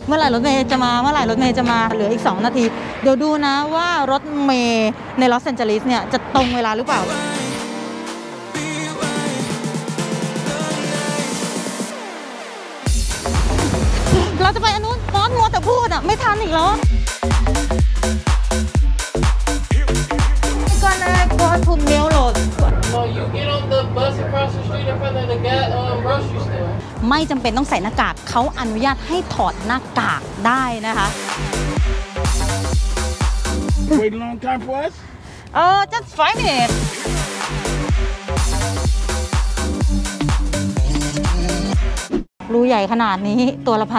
เมื่อไหร่รถเมย์จะมาเหลืออีก2 นาทีเดี๋ยวดูนะว่ารถเมย์ในลอสแอนเจลิสเนี่ยจะตรงเวลาหรือเปล่าเราจะไปอันนู้นมอสมัวแต่พูดอ่ะไม่ทันอีกแล้วก็เลยกลัวถูกเมลโหลดไม่จำเป็นต้องใส่หน้ากากเขาอนุญาตให้ถอดหน้ากากได้นะคะ Wait a long time for us? Just 5 minutes. รูใหญ่ขนาดนี้ตัวละ1,200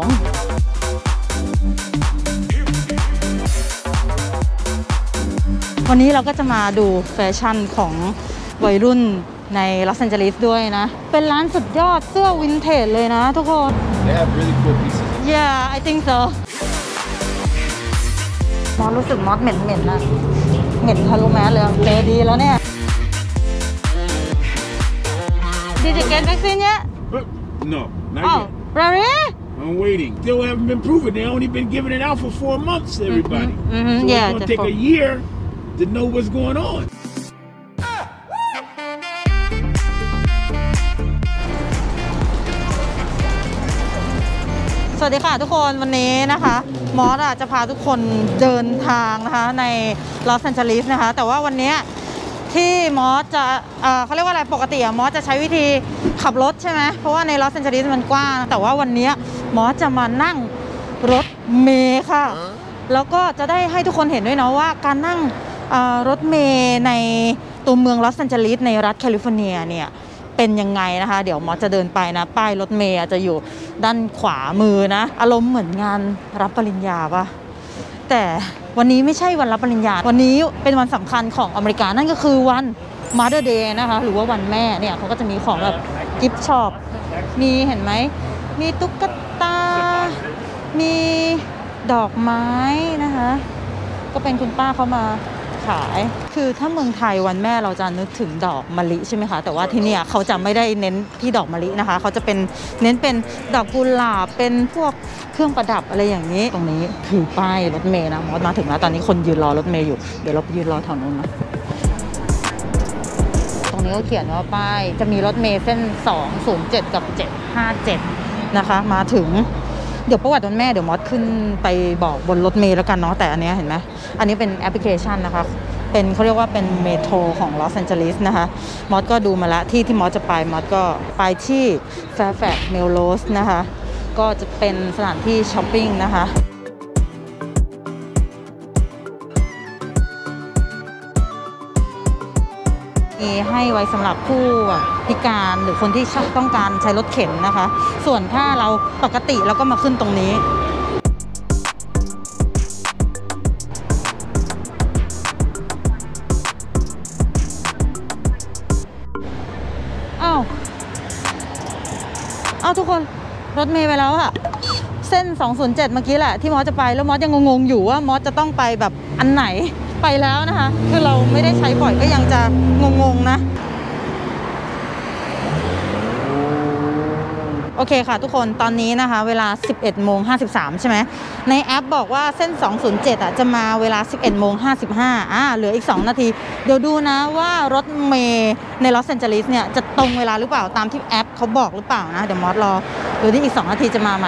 วันนี้เราก็จะมาดูแฟชั่นของวัยรุ่นในลอสแอนเจลิสด้วยนะเป็นร้านสุดยอดเสื้อวินเทจเลยนะทุกคน They have really cool pieces. Yeah, I think so. มอสรู้สึกมอสเหม็นนะเหม็นทะลุแมสเลยเจอดีแล้วเนี่ย Did you get vaccine yet? No, not yet. Really? I'm waiting. Still haven't been proven. They only been giving it out for 4 months to everybody. So Yeah, it's gonna take a year to know what's going on. สวัสดีค่ะทุกคนวันนี้นะคะมอสจะพาทุกคนเดินทางนะคะในลอสแอนเจลิสนะคะแต่ว่าวันนี้ที่มอสจะเขาเรียกว่าอะไรปกติมอสจะใช้วิธีขับรถใช่ไหมเพราะว่าในลอสแอนเจลิสมันกว้างแต่ว่าวันนี้มอสจะมานั่งรถเมล์ค่ะแล้วก็จะได้ให้ทุกคนเห็นด้วยเนาะว่าการนั่งรถเมล์ในตัวเมืองลอสแอนเจลิสในรัฐแคลิฟอร์เนียเนี่ยเป็นยังไงนะคะเดี๋ยวมอสจะเดินไปนะป้ายรถเมล์จะอยู่ด้านขวามือนะอารมณ์เหมือนงานรับปริญญาป่ะแต่วันนี้ไม่ใช่วันรับปริญญาวันนี้เป็นวันสำคัญของอเมริกานั่นก็คือวัน Mother Day นะคะหรือว่าวันแม่เนี่ยเขาก็จะมีของแบบกิฟต์ช็อปมีเห็นไหมมีตุ๊กตามีดอกไม้นะคะก็เป็นคุณป้าเขามาขายคือถ้าเมืองไทยวันแม่เราจะนึกถึงดอกมะลิใช่ไหมคะแต่ว่าที่นี่เขาจะไม่ได้เน้นที่ดอกมะลินะคะเขาจะเป็นเน้นเป็นดอกกุหลาบเป็นพวกเครื่องประดับอะไรอย่างนี้ตรงนี้คือป้ายรถเมล์นะมอสมาถึงแล้วตอนนี้คนยืนรอรถเมล์อยู่เดี๋ยวเราไปยืนรอแถวนู้นนะตรงนี้ก็เขียนว่าป้ายจะมีรถเมล์เส้น207กับ757นะคะมาถึงเดี๋ยวประวัติวันแม่เดี๋ยวมอสขึ้นไปบอกบนรถเมล์แล้วกันเนาะแต่อันนี้เห็นไหมอันนี้เป็นแอปพลิเคชันนะคะเป็นเขาเรียกว่าเป็นเมโทรของลอสแอนเจลิสนะคะมอสก็ดูมาแล้วที่มอสจะไปมอสก็ไปที่แฟร์แฟกซ์เมลโรสนะคะก็จะเป็นสถานที่ช้อปปิ้งนะคะมีให้ไว้สำหรับผู้พิการหรือคนที่ต้องการใช้รถเข็นนะคะส่วนถ้าเราปกติเราก็มาขึ้นตรงนี้อ้าวทุกคนรถเมล์ไปแล้วอะเส้น207เมื่อกี้แหละที่มอสจะไปแล้วมอสยังงงๆอยู่ว่ามอสจะต้องไปแบบอันไหนไปแล้วนะคะคือเราไม่ได้ใช้บ่อยก็ยังจะงงๆนะโอเคค่ะทุกคนตอนนี้นะคะเวลา 11:53 ใช่ไหมในแอปบอกว่าเส้น207จะมาเวลา 11:55เหลืออีก2 นาทีเดี๋ยวดูนะว่ารถเมล์ในลอสแอนเจลิสเนี่ยจะตรงเวลาหรือเปล่าตามที่แอปเขาบอกหรือเปล่านะเดี๋ยวมอสรอดูที่อีก2 นาทีจะมาไหม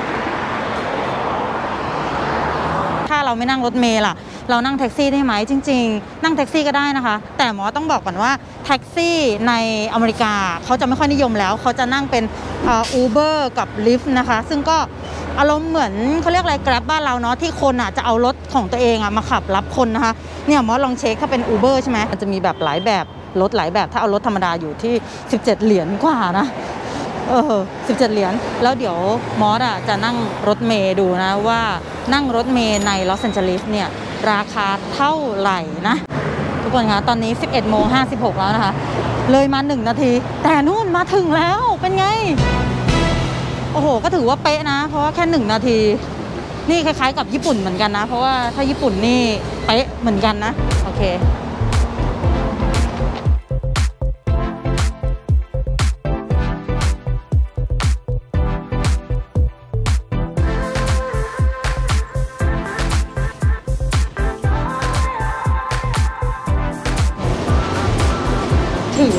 ถ้าเราไม่นั่งรถเมล์ล่ะเรานั่งแท็กซี่ได้ไหมจริงๆนั่งแท็กซี่ก็ได้นะคะแต่หมอต้องบอกก่อนว่าแท็กซี่ในอเมริกาเขาจะไม่ค่อยนิยมแล้วเขาจะนั่งเป็นUber กับ Lyft นะคะซึ่งก็อารมณ์เหมือนเขาเรียกอะไร Grab บ้านเราเนาะที่คนจะเอารถของตัวเองมาขับรับคนนะคะเนี่ยหมอลองเช็คถ้าเป็น Uber ใช่ไหมมันจะมีแบบหลายแบบรถหลายแบบถ้าเอารถธรรมดาอยู่ที่17 เหรียญกว่านะ17 เหรียญแล้วเดี๋ยวมอสจะนั่งรถเมล์ดูนะว่านั่งรถเมล์ในลอสแอนเจลิสเนี่ยราคาเท่าไหร่นะทุกคนคะตอนนี้ 11:56 แล้วนะคะเลยมา1 นาทีแต่นู่นมาถึงแล้วเป็นไงโอ้โหก็ถือว่าเป๊ะนะเพราะว่าแค่1 นาทีนี่คล้ายๆกับญี่ปุ่นเหมือนกันนะเพราะว่าถ้าญี่ปุ่นนี่เป๊ะเหมือนกันนะโอเค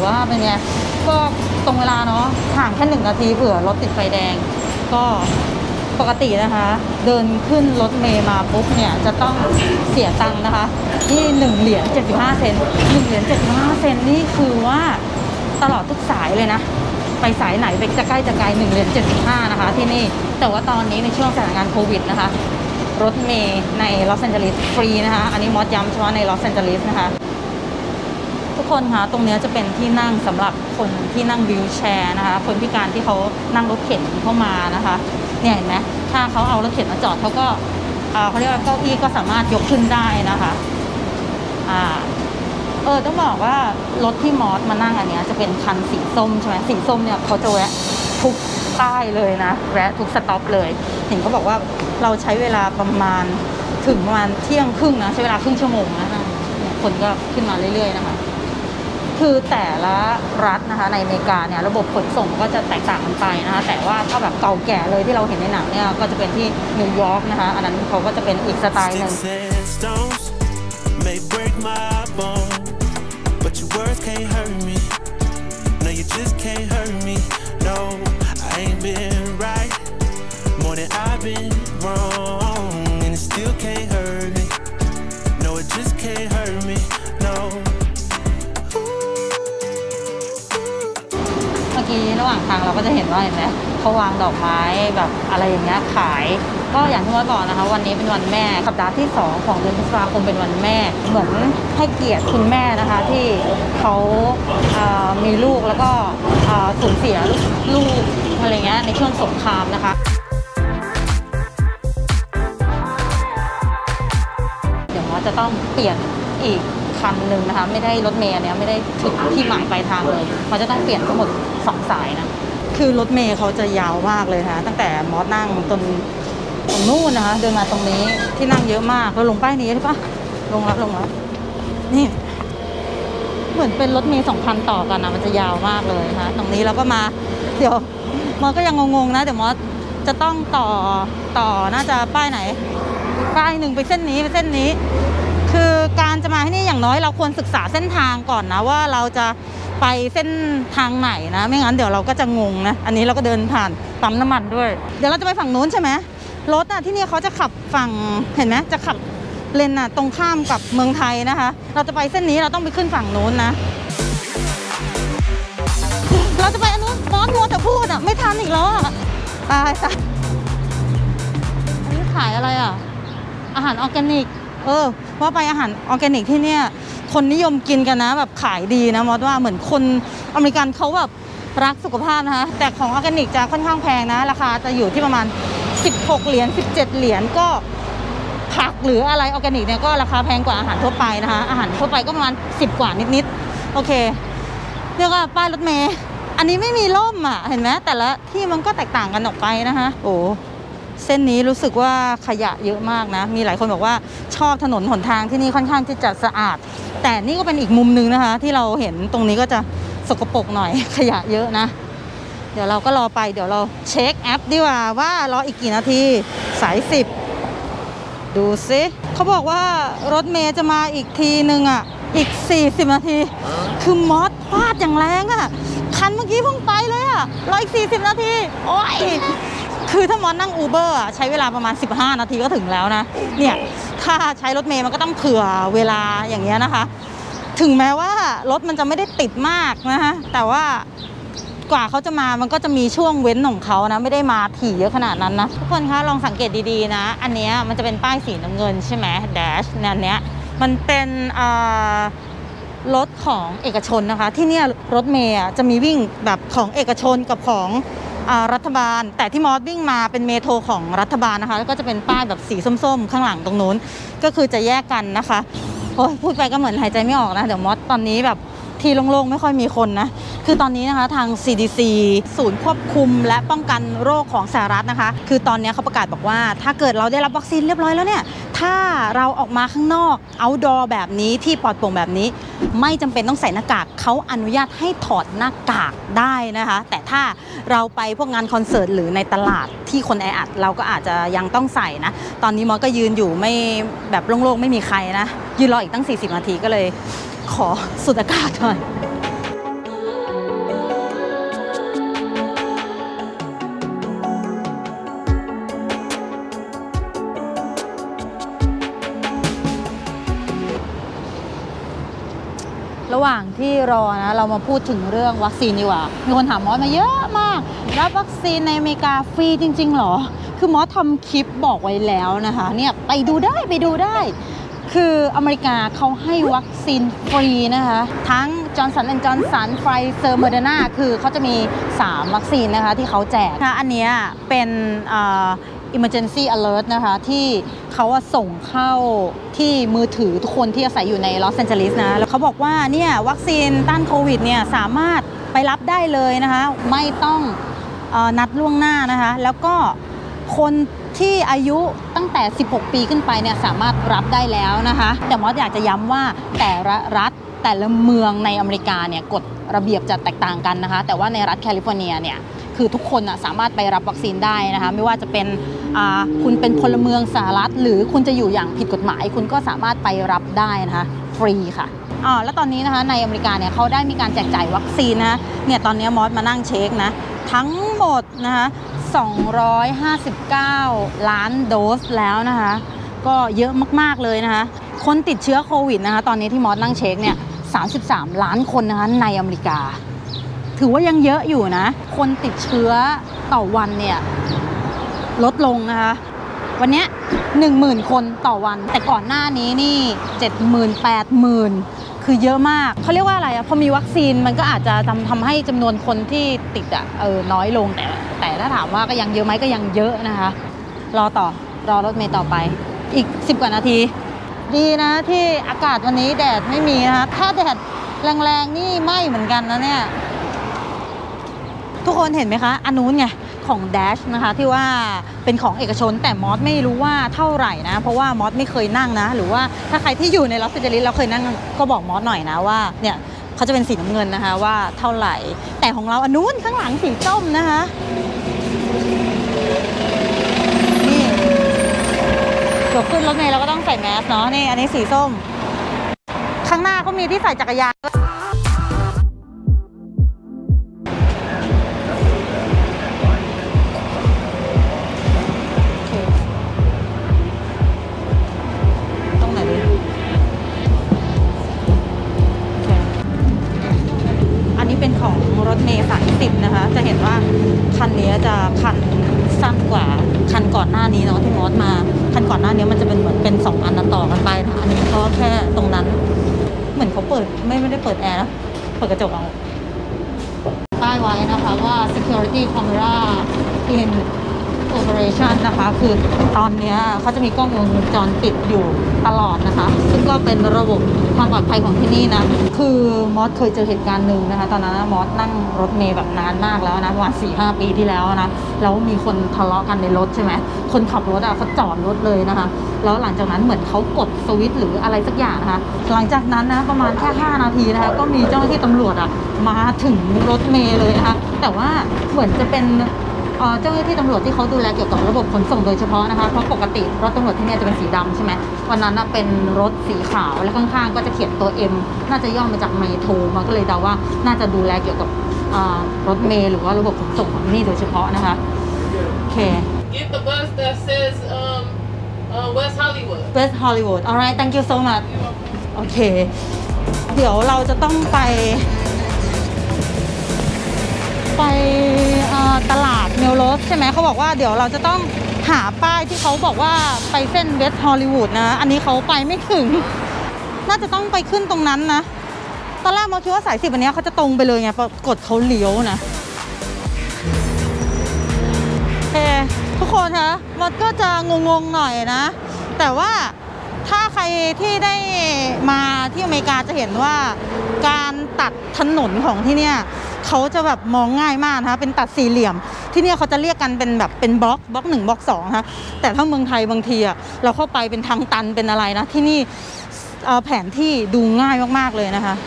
ว่าเป็นไงก็ตรงเวลาเนาะห่างแค่1 นาทีเผื่อรถติดไฟแดงก็ปกตินะคะเดินขึ้นรถเมล์มาปุ๊บเนี่ยจะต้องเสียตังค์นะคะที่1 เหรียญ 75 เซนต์1 เหรียญ 75 เซนต์นี่คือว่าตลอดทุกสายเลยนะไปสายไหนไปจะใกล้จะไกล1 เหรียญ 75นะคะที่นี่แต่ว่าตอนนี้ในช่วงสถานการณ์โควิดนะคะรถเมล์ในลอสแอนเจลิสฟรีนะคะอันนี้มอสย้ำเฉพาะในลอสแอนเจลิสนะคะทุกคนคะตรงนี้จะเป็นที่นั่งสำหรับคนที่นั่งวีลแชร์นะคะคนพิการที่เขานั่งรถเข็นเข้ามานะคะเนี่ยเห็นไหมถ้าเขาเอารถเข็นมาจอดเขาก็เขาเรียกว่าเก้าอี้ก็สามารถยกขึ้นได้นะคะต้องบอกว่ารถที่มอสมานั่งอันนี้จะเป็นคันสีส้มใช่ไหมสีส้มเนี่ยเขาจะแวะทุกป้ายเลยนะแวะทุกสต็อปเลยเห็นเขาบอกว่าเราใช้เวลาประมาณถึงประมาณเที่ยงครึ่งนะใช้เวลาครึ่งชั่วโมงนะคนก็ขึ้นมาเรื่อยๆนะคะคือแต่ละรัฐนะคะในอเมริกาเนี่ยระบบขนส่งก็จะแตกต่างกันไปนะคะแต่ว่าถ้าแบบเก่าแก่เลยที่เราเห็นในหนังเนี่ยก็จะเป็นที่นิวยอร์กนะคะอันนั้นเขาก็จะเป็นอีกสไตล์หนึ่งระหว่างทางเราก็จะเห็นว่าเห็นไหมเขาวางดอกไม้แบบอะไรอย่างเงี้ยขายก็อย่างที่ว่าบอกนะคะวันนี้เป็นวันแม่สัปดาห์ที่2ของเดือนพฤษภาคมเป็นวันแม่เหมือนให้เกียรติคุณแม่นะคะที่เขามีลูกแล้วก็สูญเสียลูกอะไรเงี้ยในช่วงสงครามนะคะเดี๋ยวเราจะต้องเปลี่ยนอีกคันหนึ่งนะคะไม่ได้รถเมล์เนี้ยไม่ได้ถึงที่หมายปลายทางเลยมันจะต้องเปลี่ยนทั้งหมด2 สายนะคือรถเมล์เขาจะยาวมากเลยนะคะตั้งแต่มอสนั่งตรงนู่นนะคะเดินมาตรงนี้ที่นั่งเยอะมากเราลงป้ายนี้หรือปะลงแล้วนี่เหมือนเป็นรถเมล์2 คันต่อกันนะมันจะยาวมากเลยนะคะตรงนี้เราก็มาเดี๋ยวมอสก็ยังงงๆนะเดี๋ยวมอสจะต้องต่อน่าจะป้ายไหนป้ายหนึ่งไปเส้นนี้ไปเส้นนี้คือการจะมาที่นี่อย่างน้อยเราควรศึกษาเส้นทางก่อนนะว่าเราจะไปเส้นทางไหนนะไม่งั้นเดี๋ยวเราก็จะงงนะอันนี้เราก็เดินผ่านปั๊มน้ำมันด้วยเดี๋ยวเราจะไปฝั่งนู้นใช่ไหมรถที่นี่เขาจะขับฝั่งเห็นไหมจะขับเลนตรงข้ามกับเมืองไทยนะคะเราจะไปเส้นนี้เราต้องไปขึ้นฝั่งนู้นนะเราจะไปอันนู้นมอสมัวแต่พูดไม่ทันอีกแล้วตายซะอันนี้ขายอะไรอาหารออร์แกนิกว่าไปอาหารออร์แกนิกที่เนี่ยคนนิยมกินกันนะแบบขายดีนะมอสว่าเหมือนคนอเมริกันเขาแบบรักสุขภาพนะคะแต่ของออร์แกนิกจะค่อนข้างแพงนะราคาจะอยู่ที่ประมาณ16 เหรียญ17 เหรียญก็ผักหรืออะไรออร์แกนิกเนี่ยก็ราคาแพงกว่าอาหารทั่วไปนะคะอาหารทั่วไปก็ประมาณ10 กว่านิดๆโอเคเรียกว่าป้ายรถเมล์อันนี้ไม่มีร่มเห็นไหมแต่ละที่มันก็แตกต่างกันออกไปนะคะโอ้เส้นนี้รู้สึกว่าขยะเยอะมากนะมีหลายคนบอกว่าชอบถนนหนทางที่นี่ค่อนข้างที่จะสะอาดแต่นี่ก็เป็นอีกมุมนึงนะคะที่เราเห็นตรงนี้ก็จะสกปรกหน่อยขยะเยอะนะเดี๋ยวเราก็รอไปเดี๋ยวเราเช็คแอปดีกว่ารออีกกี่นาทีสาย10ดูซิเขาบอกว่ารถเมย์จะมาอีกทีนึงอีก40 นาทีคือมอสพลาดอย่างแรงคันเมื่อกี้เพิ่งไปเลยรออีก40 นาทีโอ้ยคือถ้ามอสนั่งอูเบอร์ใช้เวลาประมาณ15 นาทีก็ถึงแล้วนะเนี่ยถ้าใช้รถเมล์มันก็ต้องเผื่อเวลาอย่างเงี้ยนะคะถึงแม้ว่ารถมันจะไม่ได้ติดมากนะคะแต่ว่ากว่าเขาจะมามันก็จะมีช่วงเว้นของเขานะไม่ได้มาถี่เยอะขนาดนั้นนะทุกคนคะลองสังเกตดีๆนะอันเนี้ยมันจะเป็นป้ายสีน้ำเงินใช่ไหมแดชนั่นเนี้ยมันเป็นรถของเอกชนนะคะที่เนี่ยรถเมล์จะมีวิ่งแบบของเอกชนกับของรัฐบาลแต่ที่มอสวิ่งมาเป็นเมโทรของรัฐบาลนะคะแล้วก็จะเป็นป้ายแบบสีส้มๆข้างหลังตรงนู้นก็คือจะแยกกันนะคะโอ้ยพูดไปก็เหมือนหายใจไม่ออกนะเดี๋ยวมอสตอนนี้แบบที่โล่งๆไม่ค่อยมีคนนะคือตอนนี้นะคะทาง CDC ศูนย์ควบคุมและป้องกันโรคของสหรัฐนะคะคือตอนนี้เขาประกาศบอกว่าถ้าเกิดเราได้รับวัคซีนเรียบร้อยแล้วเนี่ยถ้าเราออกมาข้างนอกoutdoor แบบนี้ที่ปลอดโปร่งแบบนี้ไม่จำเป็นต้องใส่หน้ากากเขาอนุญาตให้ถอดหน้ากากได้นะคะแต่ถ้าเราไปพวกงานคอนเสิร์ตหรือในตลาดที่คนแออัดเราก็อาจจะยังต้องใส่นะตอนนี้มอสก็ยืนอยู่ไม่แบบโล่งๆไม่มีใครนะยืนรออีกตั้ง40 นาทีก็เลยขอสูดอากาศหน่อยระหว่างที่รอนะเรามาพูดถึงเรื่องวัคซีนดีกว่ามีคนถามมอสมาเยอะมากรับวัคซีนในอเมริกาฟรีจริงๆหรอคือมอสทำคลิปบอกไว้แล้วนะคะเนี่ยไปดูได้คืออเมริกาเขาให้วัคซีนฟรีนะคะทั้ง Johnson & Johnson Pfizer Moderna คือเขาจะมี3วัคซีนนะคะที่เขาแจกอันนี้เป็นemergency alert นะคะที่เขาส่งเข้าที่มือถือทุกคนที่อาศัยอยู่ในลอสแอนเจลิสนะแล้วเขาบอกว่าเนี่ยวัคซีนต้านโควิดเนี่ยสามารถไปรับได้เลยนะคะไม่ต้องนัดล่วงหน้านะคะแล้วก็คนที่อายุตั้งแต่16ปีขึ้นไปเนี่ยสามารถรับได้แล้วนะคะแต่มอสอยากจะย้ำว่าแต่ละรัฐแต่ละเมืองในอเมริกาเนี่ยกฎระเบียบจะแตกต่างกันนะคะแต่ว่าในรัฐแคลิฟอร์เนียเนี่ยคือทุกคนสามารถไปรับวัคซีนได้นะคะไม่ว่าจะเป็นคุณเป็นพลเมืองสหรัฐหรือคุณจะอยู่อย่างผิดกฎหมายคุณก็สามารถไปรับได้นะคะฟรีค่ะแล้วตอนนี้นะคะในอเมริกาเนี่ยเขาได้มีการแจกจ่ายวัคซีนนะเนี่ยตอนนี้มอสมานั่งเช็คนะทั้งหมดนะคะ259 ล้านโดสแล้วนะคะก็เยอะมากๆเลยนะคะคนติดเชื้อโควิดนะคะตอนนี้ที่มอสนั่งเช็คเนี่ย33 ล้านคนนะคะในอเมริกาถือว่ายังเยอะอยู่นะคนติดเชื้อต่อวันเนี่ยลดลงนะคะวันนี้ 10,000 คนต่อวันแต่ก่อนหน้านี้นี่ 70,000 80,000 คือเยอะมากเขาเรียกว่าอะไรพอมีวัคซีนมันก็อาจจะทำให้จำนวนคนที่ติดน้อยลงแต่ถ้าถามว่าก็ยังเยอะไหมก็ยังเยอะนะคะรอรถเมล์ต่อไปอีก10 กว่านาทีดีนะที่อากาศวันนี้แดดไม่มีนะคะถ้าแดดแรงๆนี่ไหม้เหมือนกันนะเนี่ยทุกคนเห็นไหมคะอันนู้นไงของ Dash นะคะที่ว่าเป็นของเอกชนแต่มอสไม่รู้ว่าเท่าไหร่นะเพราะว่ามอสไม่เคยนั่งนะหรือว่าถ้าใครที่อยู่ในลอสแอนเจลิสเราเคยนั่งก็บอกมอสหน่อยนะว่าเนี่ยเขาจะเป็นสีน้ำเงินนะคะว่าเท่าไหร่แต่ของเราอันนู้นข้างหลังสีส้มนะคะนี่เดี๋ยวขึ้นรถเมล์เราก็ต้องใส่แมสเนาะนี่อันนี้สีส้มข้างหน้าก็มีที่ใส่จักรยานเป็นของรถเมล์30นะคะจะเห็นว่าคันนี้จะคันสั้นกว่าคันก่อนหน้านี้เนาะที่มอสมาคันก่อนหน้านี้มันจะเป็นเหมือนเป็น2อันต่อกันไปนะคะอันนี้ก็แค่ตรงนั้นเหมือนเขาเปิดไม่ได้เปิดแอร์นะเปิดกระจกเอาป้ายไว้นะคะว่า security camera in operation นะคะคือตอนนี้เขาจะมีกล้องวงจรปิดอยู่ตลอดนะคะซึ่งก็เป็นระบบความปลอดภัยของที่นี่นะคือมอสเคยเจอเหตุการณ์หนึ่งนะคะตอนนั้นมอสนั่งรถเมล์แบบนานมากแล้วนะประมาณ 4-5 ปีที่แล้วนะแล้วมีคนทะเลาะกันในรถใช่ไหมคนขับรถเขาจอดรถเลยนะคะแล้วหลังจากนั้นเหมือนเขากดสวิตช์หรืออะไรสักอย่างนะคะหลังจากนั้นนะประมาณแค่5 นาทีนะคะก็มีเจ้าหน้าที่ตำรวจมาถึงรถเมล์เลยนะคะแต่ว่าเหมือนจะเป็นเจ้าหน้าที่ตำรวจที่เขาดูแลเกี่ยวกับระบบขนส่งโดยเฉพาะนะคะเพราะปกติรถตำรวจที่นี่จะเป็นสีดำใช่ไหมวันนั้นเป็นรถสีขาวและข้างๆก็จะเขียนตัว M น่าจะย่อมาจากเมโทรมันก็เลยเดาว่าน่าจะดูแลเกี่ยวกับรถเมล์หรือว่าระบบขนส่งของที่นี่โดยเฉพาะนะคะโอเค Get the bus that says West Hollywood. West Hollywood alright thank you so much โอเคเดี๋ยวเราจะต้องไปตลาดเมลโรสใช่ไหมเขาบอกว่าเดี๋ยวเราจะต้องหาป้ายที่เขาบอกว่าไปเส้นเวสต์ฮอลลีวูดนะอันนี้เขาไปไม่ถึงน่าจะต้องไปขึ้นตรงนั้นนะตอนแรกมอคิดว่าสาย10อันนี้เขาจะตรงไปเลยไงปรากฏเขาเลี้ยวนะทุกคนคะมันก็จะงงๆหน่อยนะแต่ว่าถ้าใครที่ได้มาที่อเมริกาจะเห็นว่าการตัดถนนของที่เนี่ยเขาจะแบบมองง่ายมากนะคะเป็นตัดสี่เหลี่ยมที่เนี่ยเขาจะเรียกกันเป็นแบบเป็นบล็อก1บล็อก2นะคะแต่ถ้าเมืองไทยบางทีเราเข้าไปเป็นทางตันเป็นอะไรนะที่นี่แผนที่ดูง่ายมากๆเลยนะคะ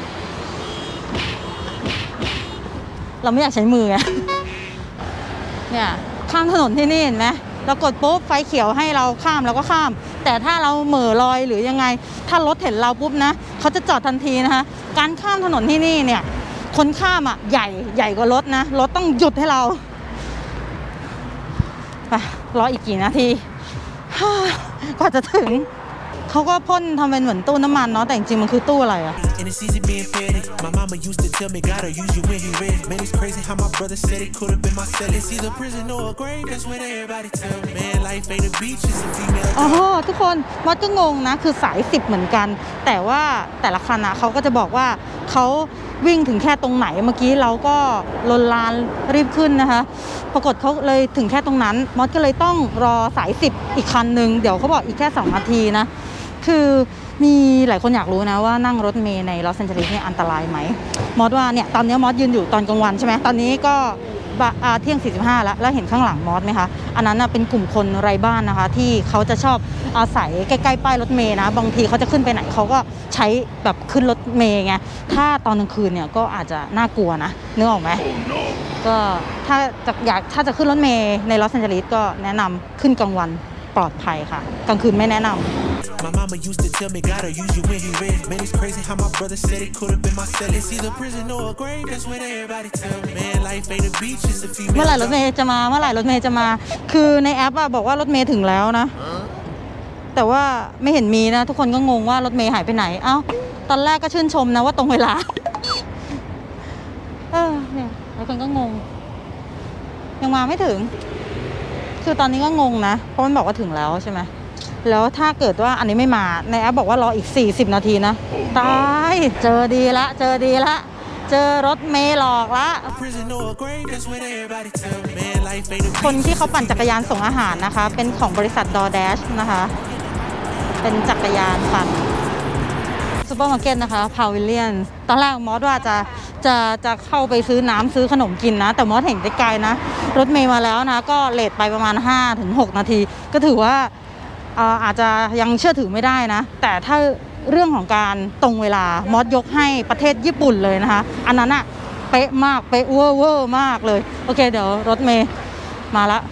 เราไม่อยากใช้มือไงเนี่ยข้ามถนนที่นี่เห็นไหมเรากดปุ๊บไฟเขียวให้เราข้ามเราก็ข้ามแต่ถ้าเราเหม่อลอยหรือยังไงถ้ารถเห็นเราปุ๊บนะเขาจะจอดทันทีนะคะการข้ามถนนที่นี่เนี่ยคนข้ามใหญ่กว่ารถนะรถต้องหยุดให้เราไปรออีกกี่นาทีกว่าจะถึงเขาก็พ่นทำเป็นเหมือนตู้น้ำมันเนาะแต่จริงๆมันคือตู้อะไร and it's easy being petty. My mama used to tell me, gotta use you when he ready. Man, it's crazy how my brother said it could have been my cell. It's either prison or a grave, that's what everybody tell me. Man, life ain't a beach, it's a female. อ๋อทุกคนมอสก็งงนะคือสาย10เหมือนกันแต่ว่าแต่ละคันนะเขาก็จะบอกว่าเขาวิ่งถึงแค่ตรงไหนเมื่อกี้เราก็ลนลานรีบขึ้นนะคะปรากฏเขาเลยถึงแค่ตรงนั้นมอสก็เลยต้องรอสาย10อีกคันนึงเดี๋ยวเขาบอกอีกแค่2นาทีนะคือมีหลายคนอยากรู้นะว่านั่งรถเมล์ในลอสแอนเจลิสเนี่ยอันตรายไหมมอสว่าเนี่ยตอนนี้มอสยืนอยู่ตอนกลางวันใช่ไหมตอนนี้ก็เที่ยง45แล้วเห็นข้างหลังมอสไหมคะอันนั้นเป็นกลุ่มคนไร้บ้านนะคะที่เขาจะชอบอาศัยใกล้ๆป้ายรถเมล์นะบางทีเขาจะขึ้นไปไหนเขาก็ใช้แบบขึ้นรถเมล์ไงถ้าตอนกลางคืนเนี่ยก็อาจจะน่ากลัวนะนึกออกไหมก็ถ้าจะขึ้นรถเมล์ในลอสแอนเจลิสก็แนะนำขึ้นกลางวันปลอดภัยค่ะกลางคืนไม่แนะนำ My mama used to tell me, gotta use you when he ready. Man, it's crazy how my brother said it could have been my cell. It's either prison or a grave, that's what everybody tell me. Man, life ain't a beach, it's a female. เมื่อไหร่รถเมย์จะมาคือในแอปบอกว่ารถเมย์ถึงแล้วนะแต่ว่าไม่เห็นมีนะทุกคนก็งงว่ารถเมย์หายไปไหนเอ้าตอนแรกก็ชื่นชมนะว่าตรงเวลาเนี่ยหลายคนก็งงยังมาไม่ถึงคือตอนนี้ก็งงนะเพราะมันบอกว่าถึงแล้วใช่ไหมแล้วถ้าเกิดว่าอันนี้ไม่มาในแอปบอกว่ารออีก40นาทีนะตายเจอดีละเจอรถเมล์หลอกละคนที่เขาปั่นจักรยานส่งอาหารนะคะเป็นของบริษัท DoorDash นะคะเป็นจักรยานปั่นซูเปอร์มาร์เก็ตนะคะพาวิเลียนตอนแรกมอสว่าจะเข้าไปซื้อน้ำซื้อขนมกินนะแต่มอสเห็นไกลๆนะรถเมล์มาแล้วนะก็เลทไปประมาณ 5-6 นาทีก็ถือว่าอาจจะยังเชื่อถือไม่ได้นะแต่ถ้าเรื่องของการตรงเวลามอสยกให้ประเทศญี่ปุ่นเลยนะคะอันนั้นอะเป๊ะมากเป๊ะเวอร์มากเลยโอเคเดี๋ยวรถเมล์มาละ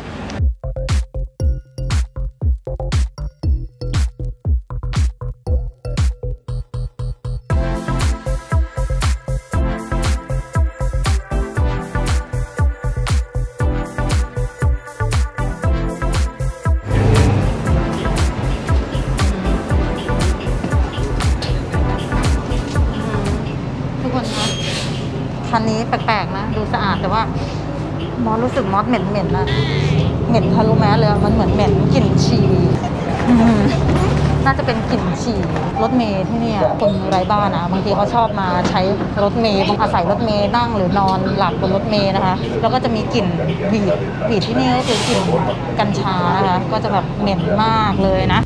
คันนี้แปลกๆนะดูสะอาดแต่ว่ามอสรู้สึกมอสเหม็นนะเหม็นทะลุแมสเลยมันเหมือนเหม็นกลิ่นฉี่น่าจะเป็นกลิ่นฉี่รถเมล์ที่นี่คนไร้บ้านนะบางทีเขาชอบมาใช้รถเมล์อาศัยรถเมล์นั่งหรือนอนหลับบนรถเมล์นะคะแล้วก็จะมีกลิ่นบีดที่นี่ก็คือกลิ่นกัญชานะคะก็จะแบบเหม็นมากเลยนะ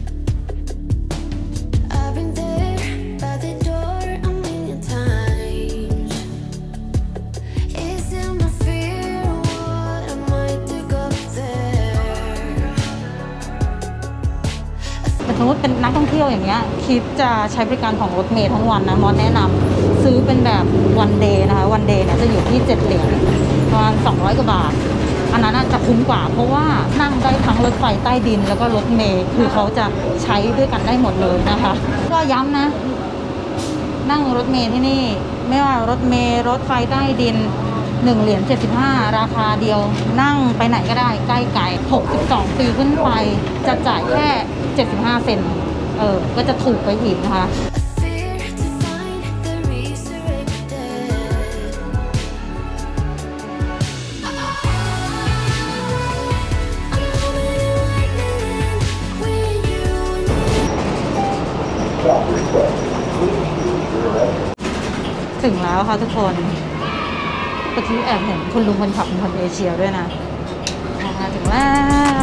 สมมติเป็นนักท่องเที่ยวอย่างเงี้ยคิดจะใช้บริการของรถเมล์ทั้งวันนะมอสแนะนำซื้อเป็นแบบวันเดย์นะคะวันเดย์เนี่ยจะอยู่ที่7 เหรียญประมาณ200 กว่าบาทอันนั้นจะคุ้มกว่าเพราะว่านั่งได้ทั้งรถไฟใต้ดินแล้วก็รถเมล์คือเขาจะใช้ด้วยกันได้หมดเลยนะคะก็ย้ำนะนั่งรถเมล์ที่นี่ไม่ว่ารถเมล์รถไฟใต้ดิน1 เหรียญ 75ราคาเดียวนั่งไปไหนก็ได้ใกล้ไกล62 ปีขึ้นไปจะจ่ายแค่75 เซนต์ก็จะถูกไปอีกนะคะถึงแล้วค่ะทุกคนเมื่อกี้แอบเห็นคุณลุงคนขับเป็นคนเอเชียด้วยนะมาถึงแล้ว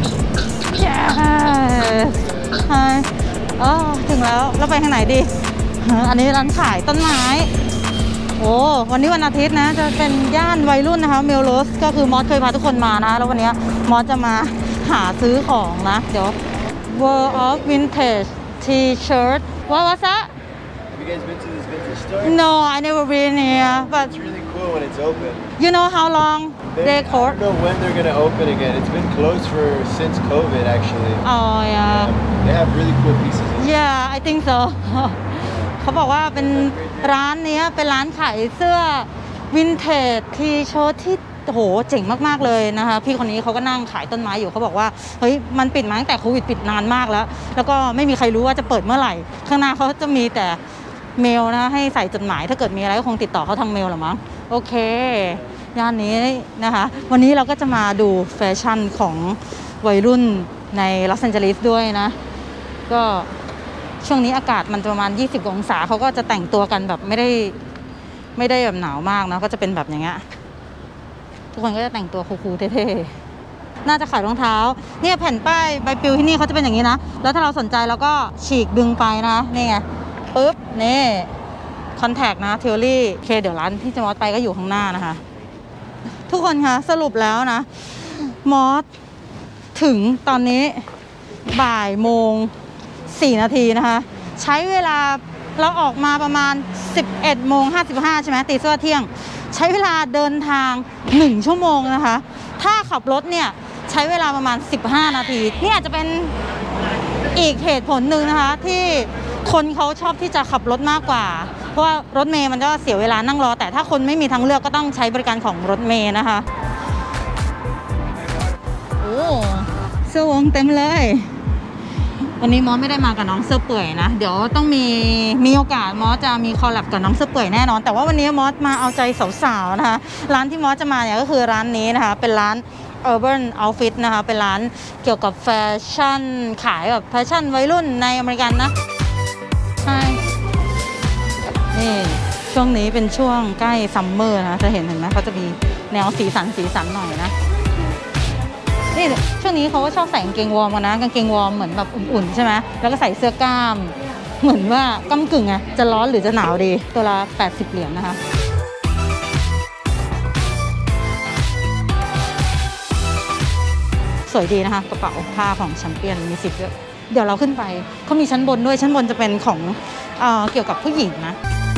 ถึงแล้วเราไปทางไหนดีอันนี้ร้านขายต้นไม้โอ้วันนี้วันอาทิตย์นะจะเป็นย่านวัยรุ่นนะคะเมลโรสก็คือมอสเคยพาทุกคนมานะแล้ววันนี้มอสจะมาหาซื้อของนะเดี๋ยว World of Vintage T-shirt what's that? Have you guys been to this vintage store? No, I never been here but It's really cool when it's open. You know how long they I court? don't know when they're gonna open again. It's been closed since COVID actually. Oh yeah. They have really cool pieces. Yeah, I think so. เขาบอกว่าเป็นร้านนี้เป็นร้านขายเสื้อวินเทจทีเชิ้ตที่โหเจ๋งมากๆเลยนะคะพี่คนนี้เขาก็นั่งขายต้นไม้อยู่เขาบอกว่าเฮ้ยมันปิดมาตั้งแต่โควิดปิดนานมากแล้วก็ไม่มีใครรู้ว่าจะเปิดเมื่อไหร่ข้างหน้าเขาจะมีแต่เมลนะคะให้ใส่จดหมายถ้าเกิดมีอะไรก็คงติดต่อเขาทางเมลหรือมั้งโอเคย่านนี้นะคะวันนี้เราก็จะมาดูแฟชั่นของวัยรุ่นในลอสแอนเจลิสด้วยนะก็ช่วงนี้อากาศมันประมาณ20องศาเขาก็จะแต่งตัวกันแบบไม่ได้แบบหนาวมากนะก็จะเป็นแบบอย่างเงี้ยทุกคนก็จะแต่งตัวคูลๆเท่ๆน่าจะขายรองเท้าเนี่ยแผ่นป้ายใบปลิวที่นี่เขาจะเป็นอย่างนี้นะแล้วถ้าเราสนใจเราก็ฉีกดึงไปนะนี่ไงปึ๊บนี่คอนแทคนะเทอรี่เคเดี๋ยวร้านที่จะมอสไปก็อยู่ข้างหน้านะคะทุกคนคะสรุปแล้วนะมอสถึงตอนนี้บ่ายโมง4นาทีนะคะใช้เวลาเราออกมาประมาณ11โมง55ใช่ไหมตีเสื้อเที่ยงใช้เวลาเดินทาง1ชั่วโมงนะคะถ้าขับรถเนี่ยใช้เวลาประมาณ15นาทีนี่อาจจะเป็นอีกเหตุผลหนึ่งนะคะที่คนเขาชอบที่จะขับรถมากกว่าเพราะว่ารถเมล์มันก็เสียเวลานั่งรอแต่ถ้าคนไม่มีทางเลือกก็ต้องใช้บริการของรถเมล์นะคะโอ้เสื้อวงเต็มเลยวันนี้มอสไม่ได้มากับน้องเสื้อเปื่อยนะเดี๋ยวต้องมีโอกาสมอสจะมีคอลแลบกับน้องเสื้อเปื่อยแน่นอนแต่ว่าวันนี้มอสมาเอาใจสาวๆนะคะร้านที่มอสจะมาเนี่ยก็คือร้านนี้นะคะเป็นร้าน Urban Outfit นะคะเป็นร้านเกี่ยวกับแฟชั่นขายแบบแฟชั่นวัยรุ่นในอเมริกันนะใช่นี่ช่วงนี้เป็นช่วงใกล้ซัมเมอร์นะจะเห็นไหมเขาจะมีแนวสีสันหน่อยนะนี่ช่วงนี้เขาก็ชอบใส่กางเกงวอร์มกันนะกางเกงวอร์มเหมือนแบบอุ่นๆใช่ไหมแล้วก็ใส่เสื้อกล้ามเหมือนว่าก้ำกึ่งไงจะร้อนหรือจะหนาวดีตัวละ80เหรียญนะคะสวยดีนะคะกระเป๋าผ้าของแชมเปี้ยนมี10ด้วยเดี๋ยวเราขึ้นไปเขามีชั้นบนด้วยชั้นบนจะเป็นของเกี่ยวกับผู้หญิงนะ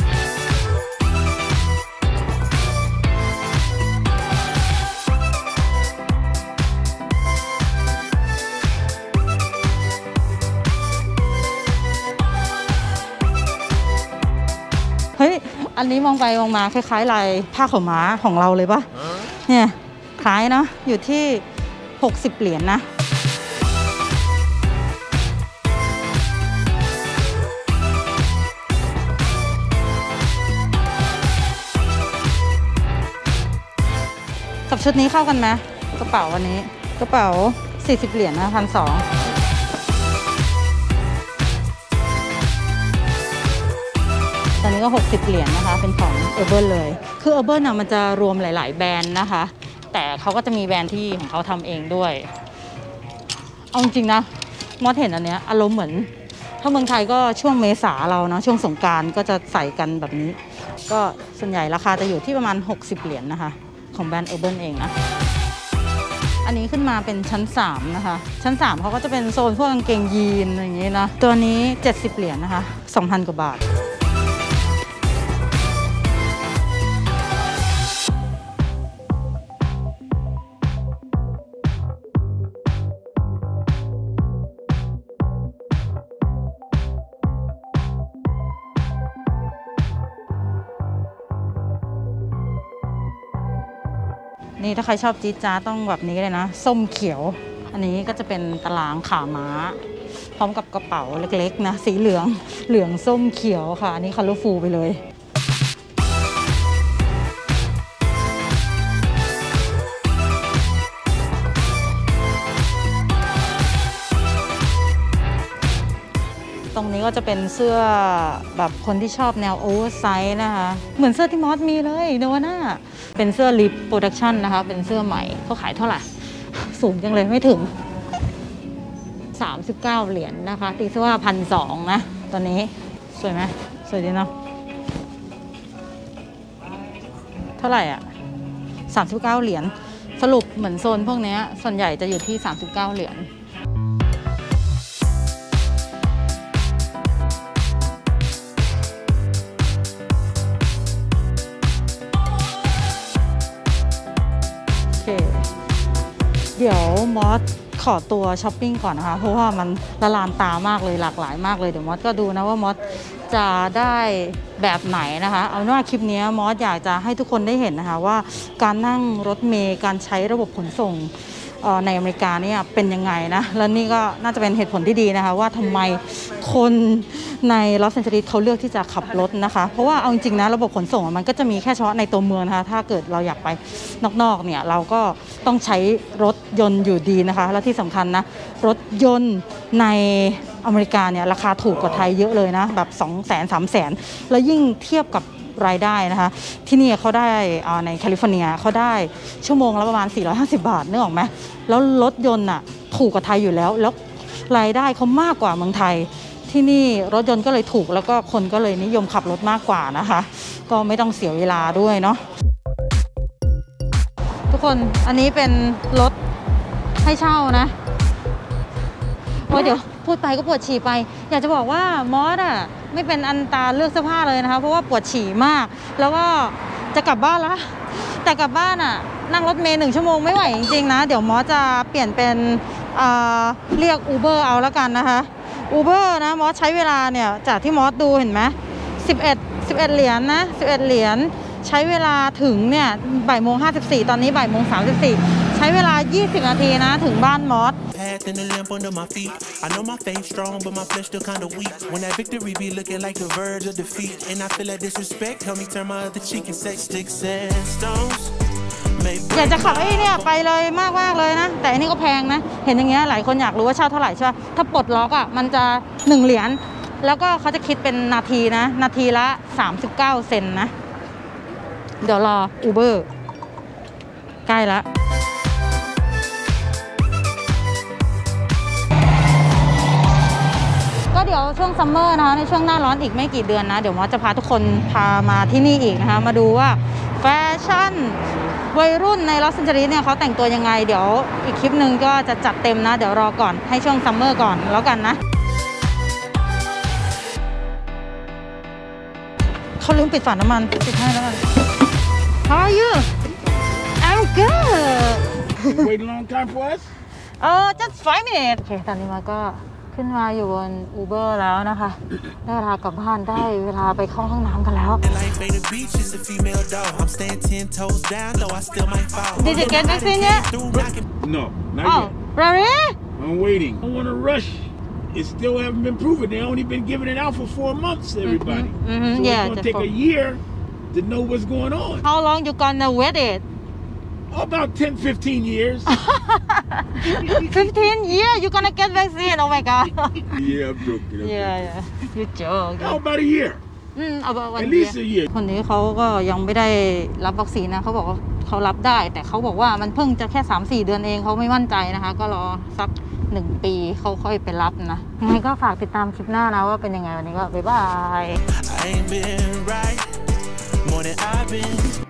เฮ้ยอันนี้มองไปมองมาคล้ายๆลายผ้าขาวม้าของเราเลยปะเนี่ยคล้ายเนาะอยู่ที่60เหรียญนะกับชุดนี้เข้ากันไหมกระเป๋าวันนี้กระเป๋า40เหรียญนะ1,200ตอนนี้ก็60เหรียญนะคะเป็นของ Urban เลยคือ Urban น่ะมันจะรวมหลายๆแบรนด์นะคะแต่เขาก็จะมีแบรนด์ที่ของเขาทำเองด้วยเอาจริงๆนะมอสเห็นอันเนี้ยอารมณ์เหมือนถ้าเมืองไทยก็ช่วงเมษาเราเนาะช่วงสงกรานต์ก็จะใส่กันแบบนี้ก็ส่วนใหญ่ราคาจะอยู่ที่ประมาณ60เหรียญนะคะของแบรนด์ Urban เองนะอันนี้ขึ้นมาเป็นชั้น3นะคะชั้น3เขาก็จะเป็นโซนพวกกางเกงยีนอะไรอย่างงี้นะตัวนี้70เหรียญนะคะ 2,000 กว่าบาทนี่ถ้าใครชอบจี๊ดจ๊าดต้องแบบนี้เลยนะส้มเขียวอันนี้ก็จะเป็นตารางขาม้าพร้อมกับกระเป๋าเล็กๆนะสีเหลืองส้มเขียวค่ะอันนี้คัลเลอร์ฟูลไปเลยตรงนี้ก็จะเป็นเสื้อแบบคนที่ชอบแนวโอเวอร์ไซส์นะคะเหมือนเสื้อที่มอสมีเลยโดน่าเป็นเสื้อลิปโปรดักชั่นนะคะเป็นเสื้อใหม่เขาขายเท่าไหร่สูงจังเลยไม่ถึง39เหรียญนะคะตีซะว่า 1,200 นะตอนนี้สวยไหมสวยดีเนาะเท่าไหร่อ่ะ39เหรียญสรุปเหมือนโซนพวกนี้ส่วนใหญ่จะอยู่ที่39เหรียญเดี๋ยวมอสขอตัวช้อปปิ้งก่อนนะคะเพราะว่ามันละลานตามากเลยหลากหลายมากเลยเดี๋ยวมอสก็ดูนะว่ามอสจะได้แบบไหนนะคะเอาเป็นว่าคลิปนี้มอสอยากจะให้ทุกคนได้เห็นนะคะว่าการนั่งรถเมล์การใช้ระบบขนส่งในอเมริกาเนี่ยเป็นยังไงนะแล้วนี่ก็น่าจะเป็นเหตุผลที่ดีนะคะว่าทำไมคนในลอสแอนเจลิสเขาเลือกที่จะขับรถนะคะเพราะว่าเอาจริงๆนะระบบขนส่งมันก็จะมีแค่เฉพาะในตัวเมืองนะคะถ้าเกิดเราอยากไปนอกๆเนี่ยเราก็ต้องใช้รถยนต์อยู่ดีนะคะแล้วที่สำคัญนะรถยนต์ในอเมริกาเนี่ยราคาถูกกว่าไทยเยอะเลยนะแบบ 200,000 300,000 แล้วยิ่งเทียบกับรายได้นะคะที่นี่เขาได้ในแคลิฟอร์เนียเขาได้ชั่วโมงละประมาณ450 บาทนึกออกไหมแล้วรถยนต์น่ะถูกกว่าไทยอยู่แล้วรายได้เขามากกว่าเมืองไทยที่นี่รถยนต์ก็เลยถูกแล้วก็คนก็เลยนิยมขับรถมากกว่านะคะก็ไม่ต้องเสียเวลาด้วยเนาะทุกคนอันนี้เป็นรถให้เช่านะโอ้ยเดี๋ยวพูดไปก็ปวดฉี่ไปอยากจะบอกว่ามอสอ่ะไม่เป็นอันตาเลือกเสื้อผ้าเลยนะคะเพราะว่าปวดฉี่มากแล้วก็จะกลับบ้านแล้วแต่กลับบ้านอ่ะนั่งรถเมล์1 ชั่วโมงไม่ไหวจริงๆนะเดี๋ยวมอสจะเปลี่ยนเป็นเรียก Uber เอาแล้วกันนะคะ Uber นะมอสใช้เวลาเนี่ยจากที่มอสดูเห็นไหม11 เหรียญนะ11 เหรียญใช้เวลาถึงเนี่ย14:54ตอนนี้14:34ใช้เวลา20 นาทีนะถึงบ้านมอส Path and the lamp under my feet. I know my faith strong, but my flesh still kinda weak. When that victory be looking like the verge of defeat, and I feel that disrespect, help me turn my other cheek and say sticks and stones. อยากจะขับไอ้เนี่ยไปเลยมากเลยนะแต่อันนี้ก็แพงนะเห็นอย่างเงี้ยหลายคนอยากรู้ว่าเช่าเท่าไหร่ใช่ป่ะถ้าปลดล็อกอ่ะมันจะ1 เหรียญแล้วก็เขาจะคิดเป็นนาทีนะนาทีละ39 เซนต์นะเดี๋ยวรอ Uber ใกล้ละก็เดี๋ยวช่วงซัมเมอร์นะคะในช่วงหน้าร้อนอีกไม่กี่เดือนนะเดี๋ยวมอสจะพาทุกคนพามาที่นี่อีกนะคะมาดูว่าแฟชั่นวัยรุ่นในลอสแอนเจลิสเนี่ยเขาแต่งตัวยังไงเดี๋ยวอีกคลิปหนึ่งก็จะจัดเต็มนะเดี๋ยวรอก่อนให้ช่วงซัมเมอร์ก่อนแล้วกันนะเขาลืมปิดฝาน้ำมันปิดให้แล้วกัน How are you? I'm good. Wait a long time for us? Just 5 minutes โอเคตอนนี้มาก็ขึ้นมาอยู่บน Uber แล้วนะคะได้เวลากลับบ้านได้เวลาไปเข้าห้องน้ำกันแล้ว Did you get vaccine yet? No, not yet. Really? I'm waiting. I don't want to rush. It still haven't been proven. They only been giving it out for 4 months, everybody. So yeah, it's going to take a year to know what's going on. How long you gonna wait it? About 10, 15 years. 15 years you gonna get vaccine? Oh my god. Yeah, I'm joking. Yeah, you joke. How about a year? About 1 At year. least a year. คนนี้เขาก็ยังไม่ได้รับวัคซีนนะเขาบอกว่าเขารับได้แต่เขาบอกว่ามันเพิ่งจะแค่ 3-4 เดือนเองเขาไม่มั่นใจนะคะก็รอสัก1 ปีเขาค่อยไปรับนะยังไงก็ฝากติดตามคลิปหน้านะว่าเป็นยังไงวันนี้ก็บ๊ายบาย